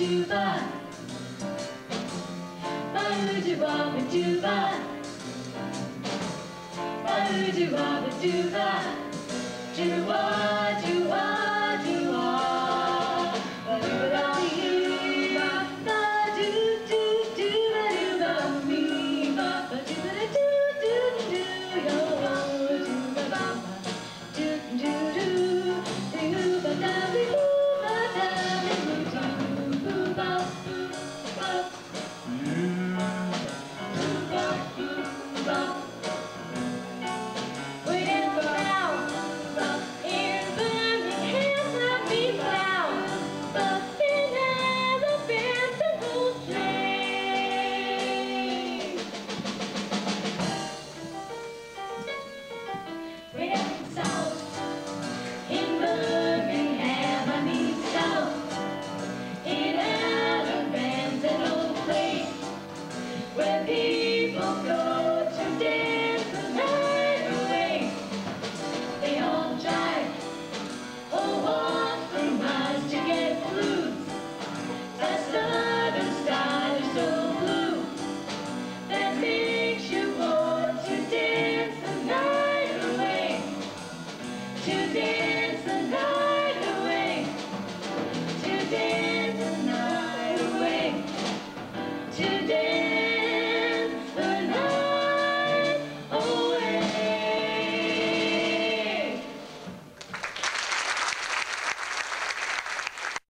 Ba-ba-doo-ba. Ba-doo-ba-ba-doo-ba. Ba-doo-ba-ba-doo-ba. Do-wah, do-wah, do-wah. Ba-doo-ba-doo-ba. Ba-doo-doo-doo-ba-doo-ba-me. Ba-ba-doo-ba-doo-doo-doo. Yo-ho-doo-ba-ba. Do-do-do. Where people go to dance the night away. They all drive or walk for miles to get blues. That southern style is so blue that makes you want to dance the night away. To dance the night away. To dance the night away. To dance